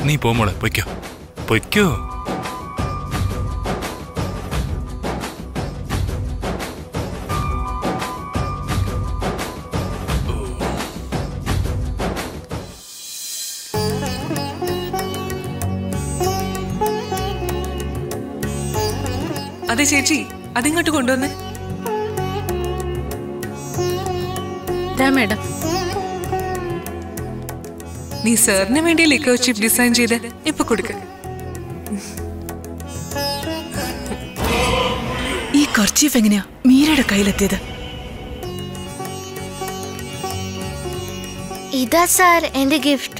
നീ പോ മോളെ, പൊയ്ക്കോ പൊയ്ക്കോ. അതെ ചേച്ചി, അതിങ്ങോട്ട് കൊണ്ടുവന്നേ. മേഡം, നീ സാറിന് വേണ്ടി ലിക്കർ ചിപ്പ് ഡിസൈൻ ചെയ്ത് ഇപ്പൊ കൊടുക്ക. ഈ കർച്ചീഫ് എങ്ങനെയാ മീരയുടെ കയ്യിലെത്തിയത്? ഇതാ സാർ എന്റെ gift.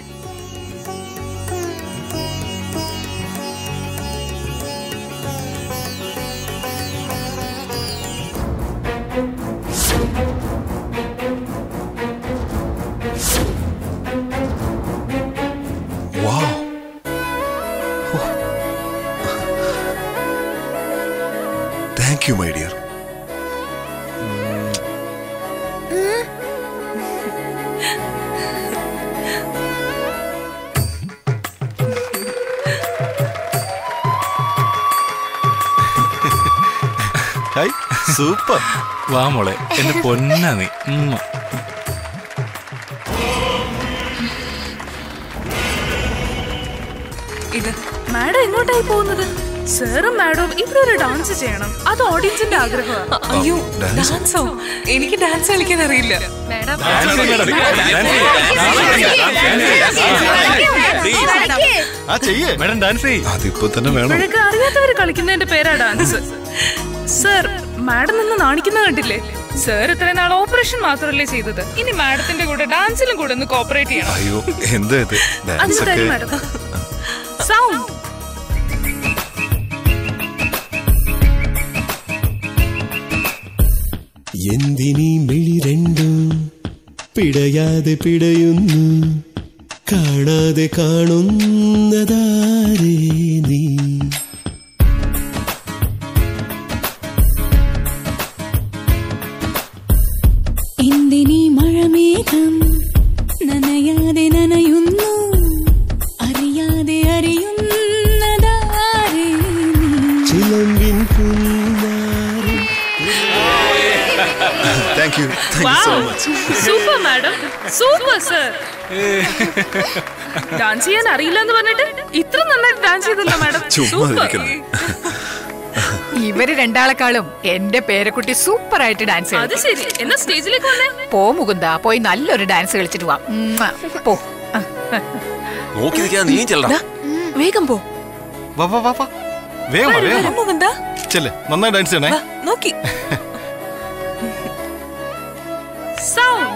Thank you, my dear. Hi, super. വാ മോളെ, എന്റെ പൊന്നാ നീ. ഇത് മാഡം എങ്ങോട്ടായി പോകുന്നത്? സാറും മാഡവും ഇവിടെ ഒരു ഡാൻസ് ചെയ്യണം, അത് ഓഡിയൻസിന്റെ ആഗ്രഹമാണ്. അയ്യോ, ഡാൻസോ? എനിക്ക് ഡാൻസ് കളിക്കാൻ അറിയില്ല. മാഡം അതിപ്പോ തന്നെ വേണം. ഇപ്പോഴൊക്കെ അറിയാത്തവര് കളിക്കുന്നതിന്റെ പേരാ ഡാൻസ്. സർ, മാഡം നിന്ന് നാണിക്കുന്ന കണ്ടില്ലേ? സർ ഇത്രയും നാൾ ഓപ്പറേഷൻ മാത്രമല്ലേ ചെയ്തത്, ഇനി മാഡത്തിന്റെ കൂടെ ഡാൻസിലും കൂടെ ഒന്ന് കോപ്പറേറ്റ് ചെയ്യണം. അയ്യോ, എന്താ ഇത്? അതിന് തരും മാഡം. സൗണ്ട്. എന്തിനീ മിഴി രണ്ടും പിടയാതെ പിടയുന്നു, കാണാതെ കാണുന്നതാരേ നീ? എന്തിനീ മഴമേഘം നനയാതെ നനയുന്നു, അറിയാതെ അറിയുന്നതാരേ നീ? ചിലമ്പിൻ കുഞ്ഞാരം. Thank you so much. Super madam, super sir. Dance ചെയ്യാൻ അറിയില്ല എന്ന് പറഞ്ഞിട്ട് ഇത്ര നന്നായിട്ട് ഡാൻസ് ചെയ്തല്ലോ മാഡം. ഇവര് രണ്ടാളെക്കാളും എന്റെ പേരക്കുട്ടി സൂപ്പർ ആയിട്ട് ഡാൻസ് ചെയ്യും. അത് ശരി, എന്നാ സ്റ്റേജിലേക്ക് വന്നേ. പോ മുകുന്ദ, പോയി നല്ലൊരു ഡാൻസ് കളിച്ചിട്ട് വാ. പോ. നോക്കി നിൽക്കാതെ നീ ചെല്ലടാ. വേഗം പോ. വാ വാ വാ വാ, വേഗം വാ, വേഗം വാ. ചെല്ല്, നന്നായി ഡാൻസ് ചെയ്യണേ. നോക്കി. സൗണ്ട്.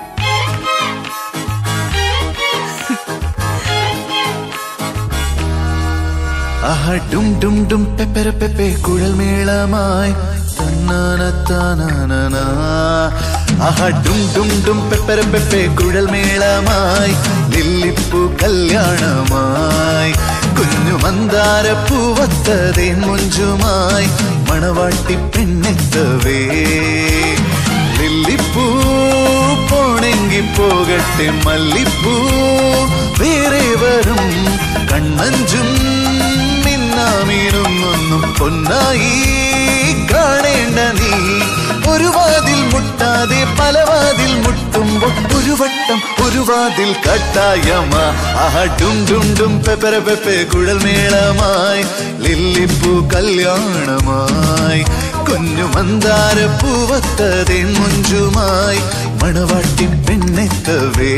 ആഹാ ഡും ഡും ഡും പെപ്പര പെപ്പെ കുഴൽ മേളമായി തന്നാന. ആഹാ ഡും ഡും ഡും പെപ്പര പെപ്പെ കുഴൽ മേളമായി ലില്ലിപ്പൂ കല്യാണമായി കുഞ്ഞു മന്ദാര പൂവത്തതേ മുഞ്ചുമായി മണവാട്ടി പെണ്ണെത്തവേ ലില്ലിപ്പൂ പോണെങ്കി പോകട്ടെ മല്ലിപ്പൂ വേറെ വരും കണ്ണഞ്ചും മിന്നാമീനൊന്നും പൊന്നായി കാണേണ്ട നീ ഒരു വാതിൽ മുട്ടാതെ പല വാതിൽ മുട്ടുമ്പോൾ ഒരു വാതിൽ കട്ടായമാ ആഹാ ഡും ഡും ഡും പെപ്പര പെപ്പെ കുഴൽ മേളമായി ലില്ലിപ്പൂ കല്യാണമായി കുഞ്ഞു മന്ദാര പൂവത്തതേ മുഞ്ചുമായി മണവാട്ടി പെണ്ണെത്തവേ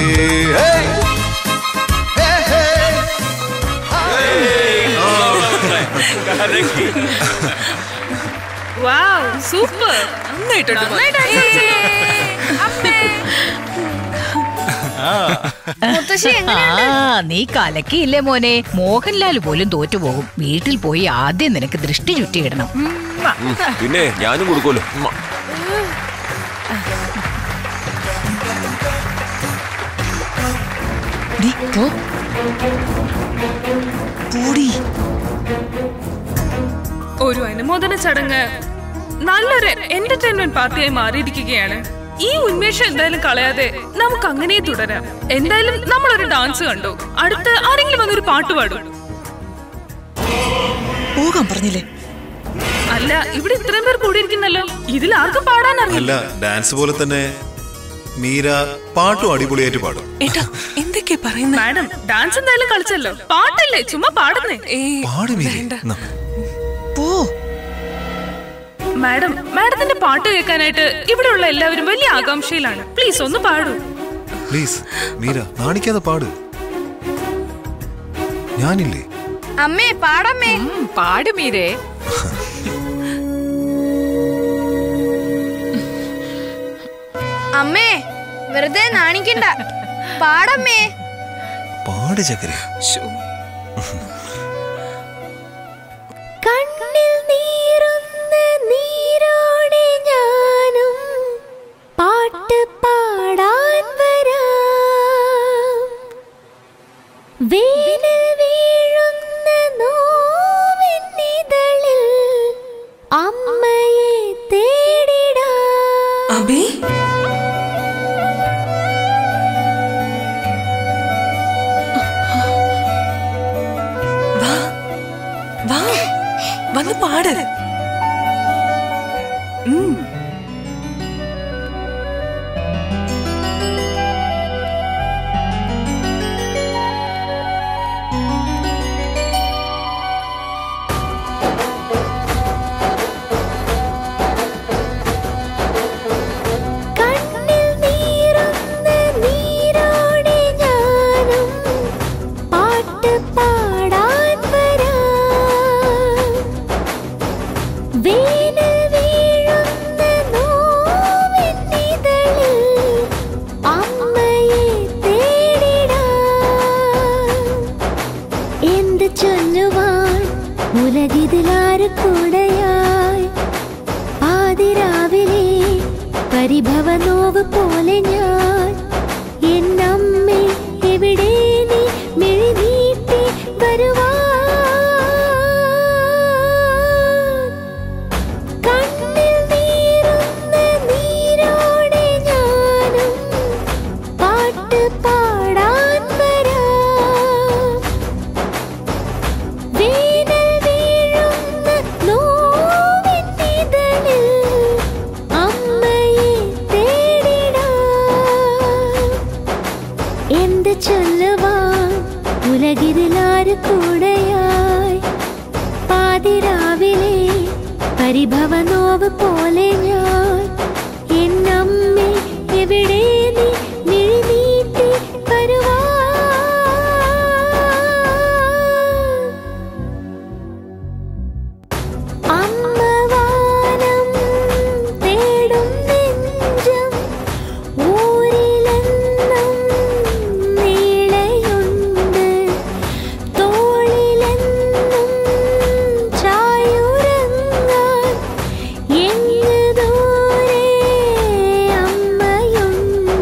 വാവ്, സൂപ്പർ. നീ കലക്കിയില്ലേ മോനെ? മോഹൻലാൽ പോലും തോറ്റുപോകും. വീട്ടിൽ പോയി ആദ്യം നിനക്ക് ദൃഷ്ടി ചുറ്റിയിടണം. പിന്നെ ഞാനും കൊടുക്കുമല്ലോ. ഒരു അനുമോദന ചടങ്ങ് നല്ലൊരു എന്റർടൈൻമെന്റ് പാർട്ടിയായി മാറിയിരിക്കുകയാണ്. ഈ ഉന്മേഷം എന്തായാലും കളയാതെ നമുക്ക് അങ്ങനെ തുടരാം. എന്തായാലും നമ്മളൊരു ഡാൻസ് കണ്ടു, അടുത്ത് ആരെങ്കിലും വന്നൊരു പാട്ട് പാടും. പോകാൻ പറഞ്ഞില്ലേ? അല്ല, ഇവിടെ ഇത്രയും പേർ കൂടിയിരിക്കുന്നല്ലോ, ഇതിൽ ആർക്കും പാടാനറിയില്ല. അല്ല, ഡാൻസ് പോലെ തന്നെ മീര പാട്ടും അടിപൊളിയായിട്ട് പാടും. ഏട്ടാ എന്തൊക്കെയാ പറയുന്നത്? മാഡം ഡാൻസ് എന്തായാലും കളിച്ചല്ലോ, പാട്ടല്ലേ ചുമ്മാ പാടുന്നേ. പോ മാഡം, മാഡത്തിന്റെ പാട്ട് കേൾക്കാനായിട്ട് ഇവിടെയുള്ള എല്ലാവരും വലിയ ആകാംക്ഷയിലാണ്. പ്ലീസ് ഒന്ന് പാടൂ. പ്ലീസ് മീര, നാണിക്കാതെ പാട്. ഞാനില്ലേ? അമ്മേ പാടമ്മേ. പാട് മീരേ. അമ്മേ വെറുതെ നാണിക്കണ്ട, പാടമ്മേ. പാട് ചക്കര. കണ്ണിൽ നീറുന്ന നീരോടെ ഞാനും പാട്ട് പാടാൻ വരാം. വേനൽ വീഴുന്ന നോവിന്നിതളിൽ അമ്മയെ തേടിടാം. അബി വന്ന് പാട്. പരിഭവനോവ് പോലെ ഞാൻ എന്നമ്മേ എവിടെ നീ മിഴിനീട്ടി വരുവാൻ. കണ്ണിൽ നീറുന്ന നീരോടെ ഞാനും പാട്ട് പാടാൻ വരാം. വേനൽ വീഴുന്ന നോവിന്നിതളിൽ അമ്മയെ തേടിടാം. എന്ത് ചൊല്ലുവാൻ ഉലകിതിലാര് കൂടെയായി. പാതിരാവിലെ പരിഭവനോവ് പോലെ ഞാൻ എന്നമ്മേ എവിടെ നീ മിഴിനീട്ടി വരുവാൻ. അമ്മവാനം തേടും നെഞ്ചം ഊരിലെന്നും നീളയുണ്ട്. തോളിലെന്നും ചായുറങ്ങാൻ എങ്ങ് ദൂരെ അമ്മയുണ്ട്.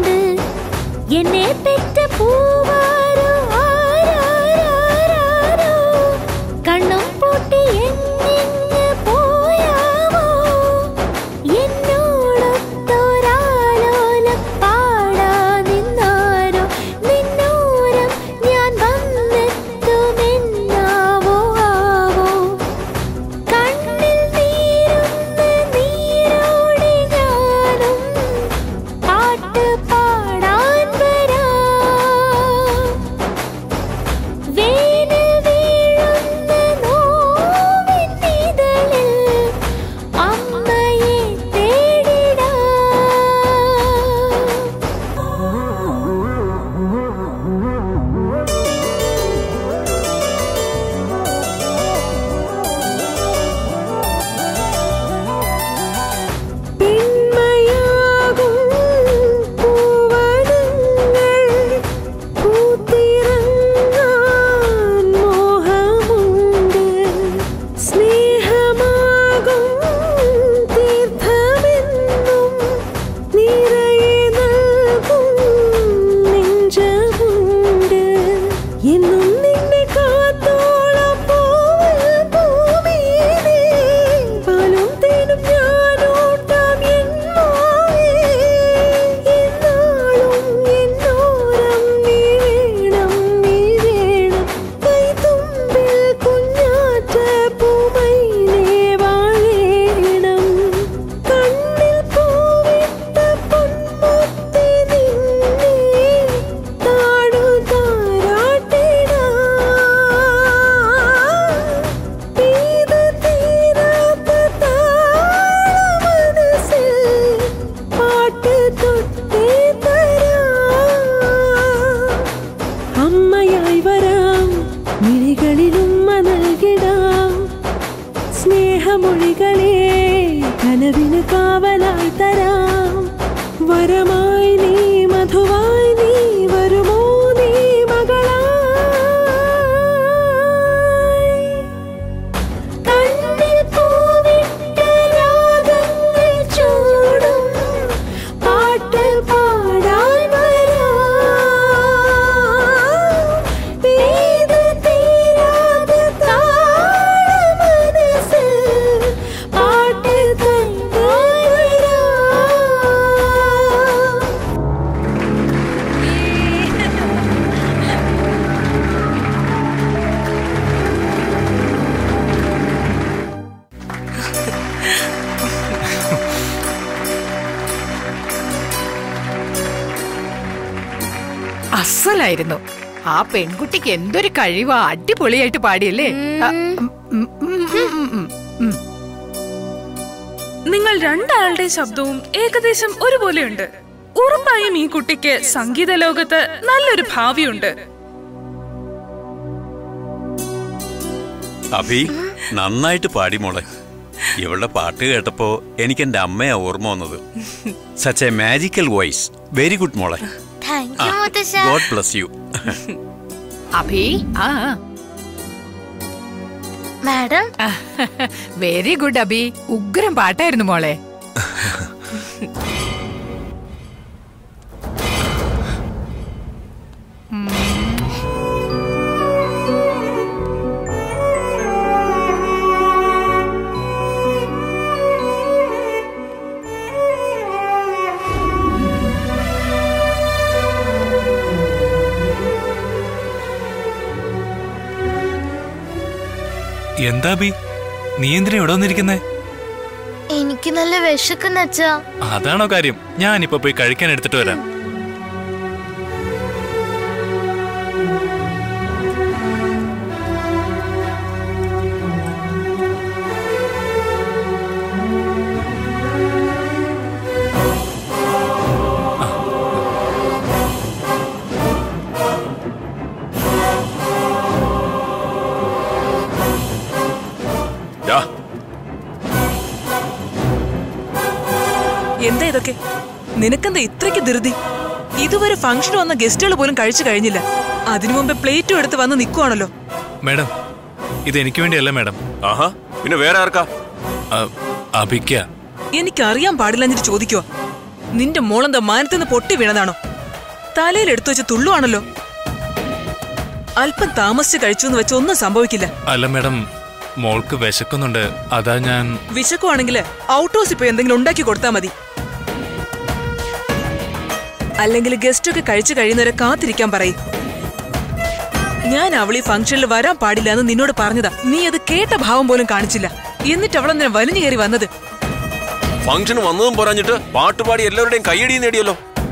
മൊഴികളെ കനവിന് കാവലായി തരാം. വരമായി നീ മധുവായി നീ വരുമോ നീ മകളായി. കണ്ണിൽ പൂവിട്ട് രാഗങ്ങൾ ചൂടും പാട്ട് പാടാൻ വരാം. പെയ്തു തീരാതെ താളമനസ്സിൽ പാട്ട് തന്നായി വരാം. അസലായിരുന്നു. ആ പെൺകുട്ടിക്ക് എന്തൊരു കഴിവാ, അടിപൊളിയായിട്ട് പാടിയല്ലേ. നിങ്ങൾ രണ്ടാളുടെ ശബ്ദവും ഏകദേശം ഒരുപോലെയുണ്ട്. ഉറപ്പായും ഈ കുട്ടിക്ക് സംഗീത ലോകത്ത് നല്ലൊരു ഭാവിയുണ്ട്. അഭി നന്നായിട്ട് പാടി മോളെ. ഇവളുടെ പാട്ട് കേട്ടപ്പോ എനിക്ക് എന്റെ അമ്മയാ ഓർമ്മ വന്നത്. Such a magical voice. Very good മോളെ. God bless you. Abhi madam very good Abhi. ഉഗ്രം പാട്ടായിരുന്നു മോളെ. എന്താ ബി, നീ എന്തിനാ ഇവിടെ വന്നിരിക്കുന്നേ? എനിക്ക് നല്ല വിശക്കുന്ന അച്ഛാ. അതാണോ കാര്യം? ഞാനിപ്പോ പോയി കഴിക്കാൻ എടുത്തിട്ട് വരാം. എന്താ ഇതൊക്കെ? നിനക്കെന്താ ഇത്രയ്ക്ക് ധൃതി? ഇതുവരെ ഫംഗ്ഷൻ വന്ന ഗസ്റ്റുകൾ പോലും കഴിച്ചു കഴിഞ്ഞില്ല. അതിനു മുമ്പേ പ്ലേറ്റും എടുത്ത് വന്ന് നിൽക്കുവാണല്ലോ. മാഡം, ഇത് എനിക്ക് വേണ്ടിയല്ല മാഡം. ആഹാ, പിന്നെ വേറെ ആർക്കാ? അഭിക്ക. എനിക്കറിയാൻ പാടില്ലെന്നിട്ട് ചോദിക്കുവാ. നിന്റെ മോളെന്താ മാനത്തുനിന്ന് പൊട്ടി വീണതാണോ? തലയിൽ എടുത്തു വെച്ച് തുള്ളുവാണല്ലോ. അല്പം താമസിച്ച് കഴിച്ചു എന്ന് വെച്ച് ഒന്നും സംഭവിക്കില്ല. അല്ല മാഡം, മോൾക്ക് വിശക്കുന്നുണ്ട്, അതാ ഞാൻ. വിശക്കുവാണെങ്കിൽ ഔട്ട് ഹൗസിൽ പോയി എന്തെങ്കിലും ഉണ്ടാക്കി കൊടുത്താൽ മതി. അല്ലെങ്കിൽ ഗസ്റ്റ് ഒക്കെ കഴിച്ചു കഴിയുന്നവരെ കാത്തിരിക്കാൻ പറയും. ഞാൻ അവളീ ഫംഗ്ഷനിൽ വരാൻ പാടില്ല എന്ന് നിന്നോട് പറഞ്ഞതാ. നീ അത് കേട്ട ഭാവം പോലും കാണിച്ചില്ല. എന്നിട്ട് അവളെന്തിനാ വലിഞ്ഞു കയറി വന്നത്? ഫംഗ്ഷൻ വന്നതും പോരാഞ്ഞിട്ട് പാട്ടുപാടി എല്ലാവരുടെയും കയ്യടി നേടിയല്ലോ.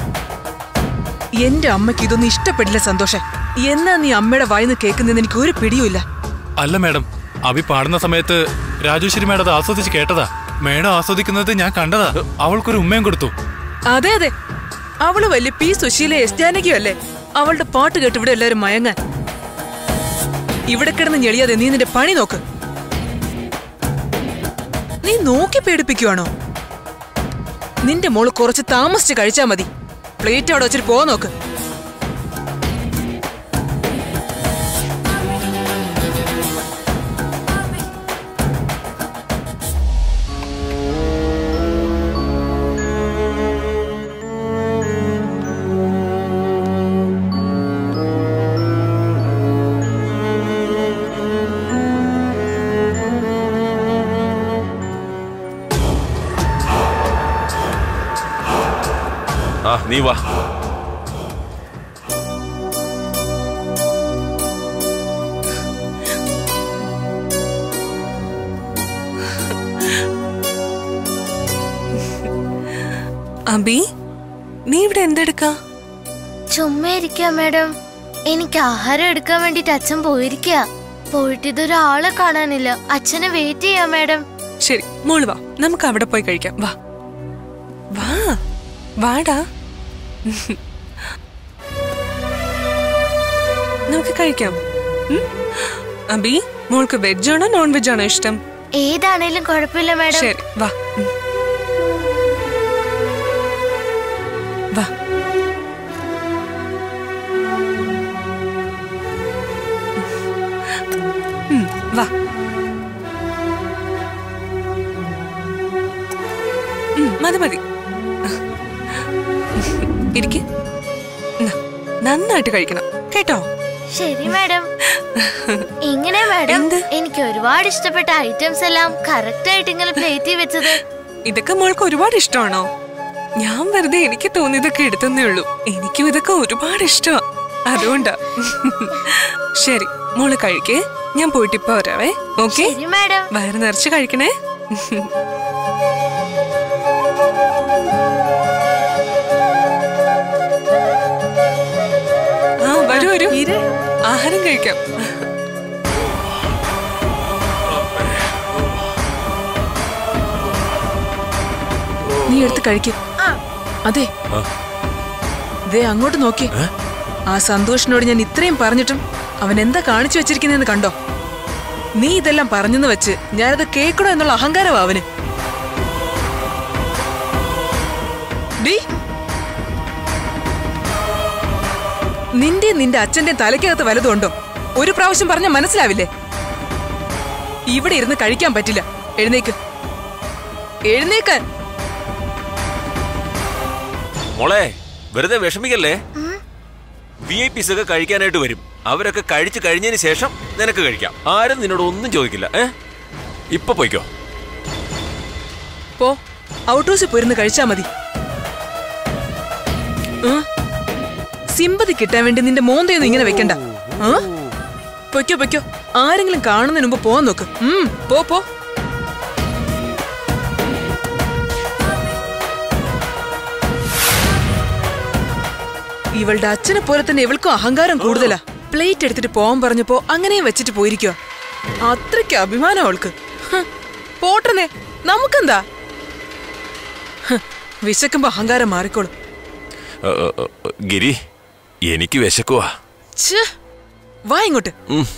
എന്റെ അമ്മയ്ക്ക് ഇതൊന്നും ഇഷ്ടപ്പെടില്ല സന്തോഷം. എന്നാ നീ അമ്മയുടെ വായിന്ന് കേൾക്കുന്നതെന്ന് എനിക്ക് ഒരു പിടിയുമില്ല. അല്ല മാഡം, അഭി പാടുന്ന സമയത്ത് രാജേശ്വരി മാഡം അത് ആസ്വദിച്ച് കേട്ടതാ. മേഡം ആസ്വദിക്കുന്നത് ഞാൻ കണ്ടതാ. അവൾക്കൊരു ഉമ്മയും കൊടുത്തു. അതെ അതെ, അവള് വലിയ പി സുശീല എസ് ജാനകിയോ അല്ലേ? അവളുടെ പാട്ട് കേട്ട് ഇവിടെ എല്ലാരും മയങ്ങാൻ. ഇവിടെ കിടന്ന് ഞെളിയാതെ നീ നിന്റെ പണി നോക്ക്. നീ നോക്കി പേടിപ്പിക്കുവാണോ? നിന്റെ മോള് കുറച്ച് താമസിച്ച് കഴിച്ചാ മതി. പ്ലേറ്റ് അവിടെ വെച്ചിട്ട് പോവാൻ നോക്ക്. നീ വാ. അബി, നീ ഇവിടെ എന്തെടുക്കാ? ചുമ്മാ ഇരിക്കാ മാഡം. എനിക്ക് ആഹാരം എടുക്കാൻ വേണ്ടിട്ട് അച്ഛൻ പോയിരിക്കാ. പോയിട്ട് ഇതൊരാളെ കാണാനില്ല. അച്ഛനെ വെയിറ്റ് ചെയ്യാ മാഡം. ശരി മോള് വാ, നമുക്ക് അവിടെ പോയി കഴിക്കാം. വാ വാ വാടാ, നമുക്ക് കഴിക്കാം. അബി, മോൾക്ക് വെജ് ആണോ നോൺ വെജ് ആണോ ഇഷ്ടം? ഏതാണേലും കുഴപ്പമില്ല മാഡം. ശരി വാ വാ. വാ. മതി മതി. ഇരിക്ക്. നന്നായിട്ട് കഴിക്കണം കേട്ടോ. ശരി മാഡം. ഇങ്ങനെ മാഡം എനിക്ക് ഒരുപാട് ഇഷ്ടപ്പെട്ട ഐറ്റംസ് എല്ലാം കറക്റ്റ് ആയിട്ട് ഇങ്ങനെ പ്ലേറ്റിൽ വെച്ചത്. ഇതൊക്കെ മോൾക്ക് ഒരുപാട് ഇഷ്ടമാണോ? ഞാൻ വെറുതെ എനിക്ക് തോന്നിയതൊക്കെ എടുത്തന്നേ ഉള്ളൂ. എനിക്കും ഇതൊക്കെ ഒരുപാട് ഇഷ്ടമാ, അതുകൊണ്ടാ. ശരി മോള് കഴിക്കേ, ഞാൻ പോയിട്ട് ഇപ്പൊ വരാവേ. ഓക്കെ വയറ് നിറച്ച് കഴിക്കണേ. ആ വരൂ വരൂ, ആഹാരം കഴിക്കാം. നീ എടുത്ത് കഴിക്കും. അതെ ദേ അങ്ങോട്ട് നോക്കി. ആ സന്തോഷിനോട് ഞാൻ ഇത്രയും പറഞ്ഞിട്ടും അവൻ എന്താ കാണിച്ചു വെച്ചിരിക്കുന്നതെന്ന് കണ്ടോ? നീ ഇതെല്ലാം പറഞ്ഞെന്ന് വെച്ച് ഞാനത് കേൾക്കണോ എന്നുള്ള അഹങ്കാരമാ അവന്. നിന്റെ അച്ഛന്റെ തലയ്ക്കകത്ത് വലതുണ്ടോ? ഒരു പ്രാവശ്യം പറഞ്ഞാൽ മനസ്സിലാവില്ലേ? ഇവിടെ ഇരുന്ന് കഴിക്കാൻ പറ്റില്ല. എഴുന്നേക്ക്, എഴുന്നേക്കാൻ. മോളെ വെറുതെ വിഷമിക്കല്ലേ. VIPs ഒക്കെ കഴിക്കാനായിട്ട് വരും. അവരൊക്കെ കഴിച്ചു കഴിഞ്ഞതിന് ശേഷം നിനക്ക് കഴിക്കാം. ആരും നിന്നോട് ഒന്നും ചോദിക്കില്ല. ഇപ്പൊ പോയിക്കോ. പോ, ഔട്ട് ഹൗസിൽ പോയിരുന്ന് കഴിച്ചാ മതി. സിമ്പതി കിട്ടാൻ വേണ്ടി നിന്റെ മോന്തയൊന്നും ഇങ്ങനെ വെക്കണ്ട. പൊയ്ക്കോ പൊയ്ക്കോ, ആരെങ്കിലും കാണുന്നതിന് മുമ്പ് പോവാൻ നോക്ക്. പോ പോ. ഇവളുടെ അച്ഛനെ പോലെ തന്നെ ഇവൾക്കും അഹങ്കാരം കൂടുതലാ. പ്ലേറ്റ് എടുത്തിട്ട് പോവാൻ പറഞ്ഞപ്പോ അങ്ങനെയും വെച്ചിട്ട് പോയിരിക്കോ. അത്രയ്ക്ക് അഭിമാനം അവൾക്ക്. പോട്ടനെ, നമുക്കെന്താ? വിശക്കുമ്പോ അഹങ്കാരം മാറിക്കോളും. ഗിരി, എനിക്ക് വിശക്കുവാ. വാ ഇങ്ങോട്ട്.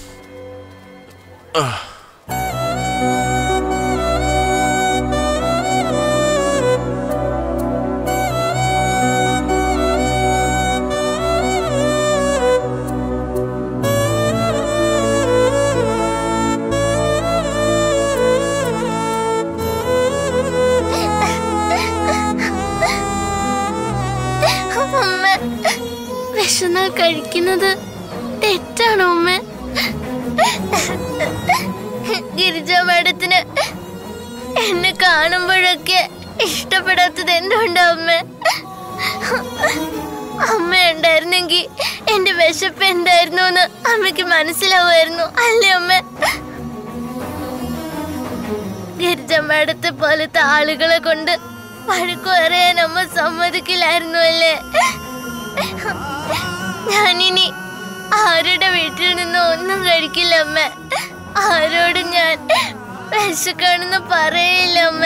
വിശന്നാൽ കഴിക്കുന്നത് തെറ്റാണോ അമ്മ? ഗിരിജ മാഡത്തിന് എന്നെ കാണുമ്പോഴൊക്കെ ഇഷ്ടപ്പെടാത്തത് എന്തുകൊണ്ടാ അമ്മ? അമ്മ ഉണ്ടായിരുന്നെങ്കിൽ എന്റെ വിശപ്പ് എന്തായിരുന്നു എന്ന് അമ്മയ്ക്ക് മനസ്സിലാവുമായിരുന്നു അല്ലേ അമ്മ? ഗിരിജ മാഡത്തെ പോലത്തെ ആളുകളെ കൊണ്ട് വഴക്കു പറയാൻ അമ്മ സമ്മതിക്കില്ലായിരുന്നു അല്ലേ? ഞാനിനി ആരുടെ വീട്ടിൽ നിന്ന് ഒന്നും കഴിക്കില്ല അമ്മ. ആരോടും ഞാൻ വിശക്കാണെന്ന് പറയില്ല അമ്മ.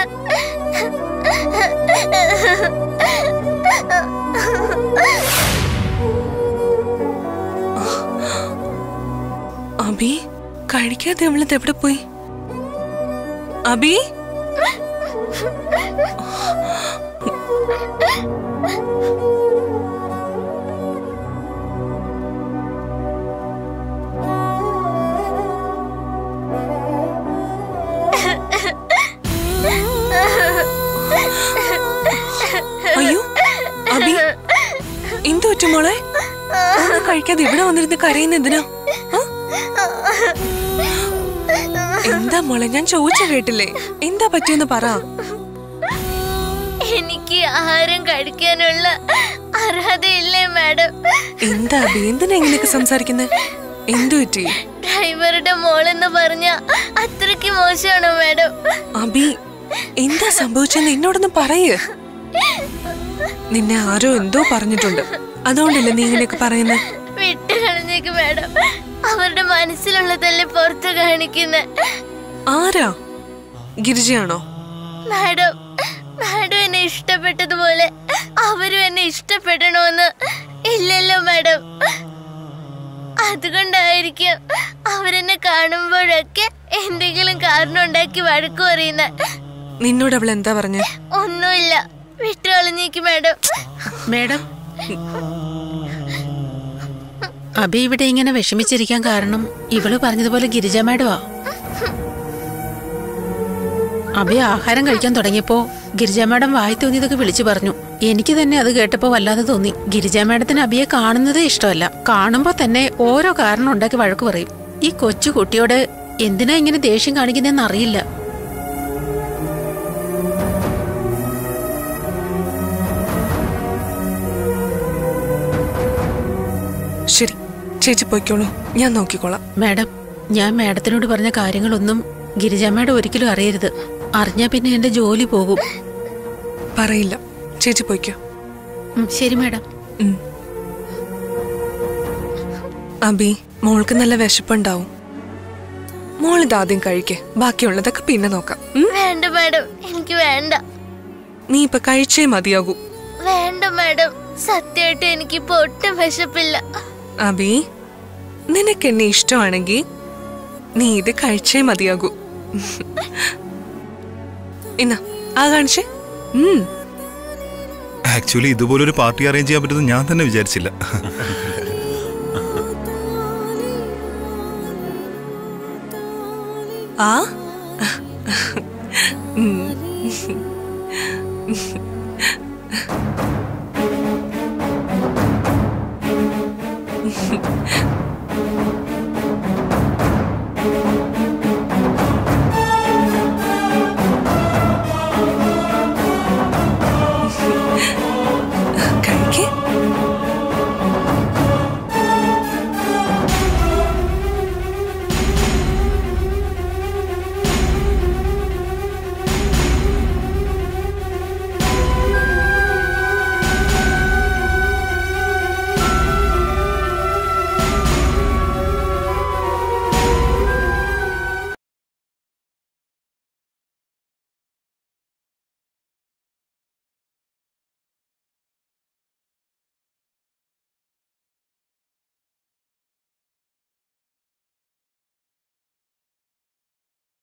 അബി കഴിക്കാതെ അവളത് എവിടെ പോയി? അബി അയ്യോ അബി എന്തു പറ്റു മോളെ? ഒന്നും കഴിക്കാതെ ഇവിടെ വന്നിരുന്ന് കരയുന്ന എന്തിനാ? എന്താ മോളെ, ഞാൻ ചോദിച്ച കേട്ടില്ലേ? എന്താ പറ്റിയെന്ന് പറ. എനിക്ക് ആഹാരം കഴിക്കാനുള്ള അർഹതയില്ലേ മാഡം? എന്താ അബി, എന്തിനാ ഇങ്ങനെയൊക്കെ സംസാരിക്കുന്നത്? എന്തു പറ്റി? ഡ്രൈവറുടെ മോളെന്ന് പറഞ്ഞ അത്രയ്ക്ക് മോശമാണോ മാഡം? അബി എന്താ സംഭവിച്ചെന്ന് എന്നോടൊന്ന് പറയ്. നിന്നെ ആരോ എന്തോ പറഞ്ഞിട്ടുണ്ട്, അതുകൊണ്ടല്ലേ നീ ഇങ്ങനെയൊക്കെ പറയുന്നത്? വിട്ടുകളഞ്ഞേക്ക് മാഡം. അവരുടെ മനസ്സിലുള്ളതല്ലേ പുറത്ത് കാണിക്കുന്നെ. ആരാ? ഗിരിജയാണോ? മാഡം, മാഡം എന്നെ ഇഷ്ടപ്പെട്ടതുപോലെ അവരും എന്നെ ഇഷ്ടപ്പെടണോന്ന് ഇല്ലല്ലോ മാഡം. അതുകൊണ്ടായിരിക്കും അവരെന്നെ കാണുമ്പോഴൊക്കെ എന്തെങ്കിലും കാരണം ഉണ്ടാക്കി വഴക്കു പറയുന്ന. നിന്നോട് അവൾ എന്താ പറഞ്ഞ? ഒന്നുമില്ല, വിട്ടുകളഞ്ഞേക്ക് മാഡം. മാഡം, അബി ഇവിടെ ഇങ്ങനെ വിഷമിച്ചിരിക്കാൻ കാരണം ഇവള് പറഞ്ഞതുപോലെ ഗിരിജ മാഡമാ. അബി ആഹാരം കഴിക്കാൻ തുടങ്ങിയപ്പോ ഗിരിജ മാഡം വായി തോന്നിയതൊക്കെ വിളിച്ചു പറഞ്ഞു. എനിക്ക് തന്നെ അത് കേട്ടപ്പോ വല്ലാതെ തോന്നി. ഗിരിജ മാഡത്തിന് അബിയെ കാണുന്നതേ ഇഷ്ടമല്ല. കാണുമ്പോ തന്നെ ഓരോ കാരണം ഉണ്ടാക്കി വഴക്ക് പറയും. ഈ കൊച്ചു കുട്ടിയോട് എന്തിനാ ഇങ്ങനെ ദേഷ്യം കാണിക്കുന്നതെന്ന് അറിയില്ല. ശരി, ചേച്ചി പോയിക്കോളൂ, ഞാൻ നോക്കിക്കോളാം. മാഡം, ഞാൻ മാഡത്തിനോട് പറഞ്ഞ കാര്യങ്ങളൊന്നും ഗിരിജ മാഡം ഒരിക്കലും അറിയരുത്. അറിഞ്ഞാ പിന്നെ എന്റെ ജോലി പോകും. പറയില്ല, ചേച്ചി പോയിക്കോ. ശരി മാഡം. അബി, മോൾക്ക് നല്ല വിശപ്പുണ്ടാവും. മോളിതാദ്യം കഴിക്കേ, ബാക്കിയുള്ളതൊക്കെ പിന്നെ നോക്കാം. വേണ്ട മാഡം, എനിക്ക് വേണ്ട. നീ ഇപ്പൊ കഴിച്ചേ മതിയാകൂ. വേണ്ട മാഡം, സത്യമായിട്ട് എനിക്കിപ്പോ ഒട്ടും വിശപ്പില്ല. അബി, നിനക്ക് എന്നെ ഇഷ്ടമാണെങ്കിൽ നീ ഇത് കഴിച്ചേ മതിയാകൂ. എന്നാ ആ കാണിച്ചേ. ആക്ച്വലി ഇതുപോലൊരു പാർട്ടി അറേഞ്ച് ചെയ്യാൻ പറ്റുമെന്ന് ഞാൻ തന്നെ വിചാരിച്ചില്ല. ആ